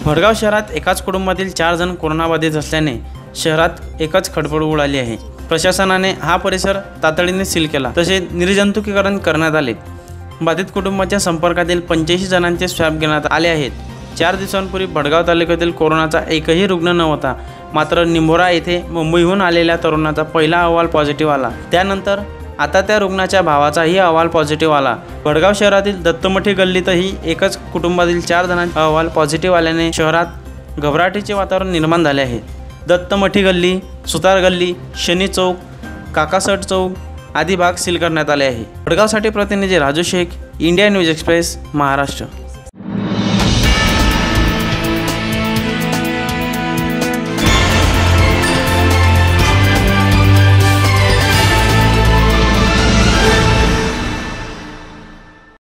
भडगाव शहरात एकाच कुटुंबातील 4 जण कोरोनाबाधित असल्याने शहरात एकच खळबळ उडाली आहे। प्रशासनाने हा परिसर तातडीने सील केला, तसेच निर्जंतुकीकरण करण्यात आले। बाधित कुटुंबाच्या संपर्कातील 85 जणांचे स्वॅब घेण्यात आले आहेत। 4 दिवसांपूर्वी भडगाव तालुक्यातील कोरोनाचा एकही रुग्ण नव्हता, मात्र निंभोरा येथे मुंबईहून आलेल्या तरुणाचा पहिला अहवाल पॉझिटिव्ह आला। त्यानंतर आता त्या रुग्णाच्या भावाचाही अहवाल पॉझिटिव्ह आला। भडगाव शहरातील दत्तमठी गल्लीतही एकच कुटुंबातील 4 जणांचा अहवाल पॉझिटिव्ह आल्याने शहरात घबराटीचे वातावरण निर्माण झाले आहे। दत्तमठी गल्ली, सुतार गल्ली, शनी चौक, काकासट चौक आदी भाग सील करण्यात आले आहे। भडगावसाठी प्रतिनिधी Raju Shaikh, India news express, Maharashtra.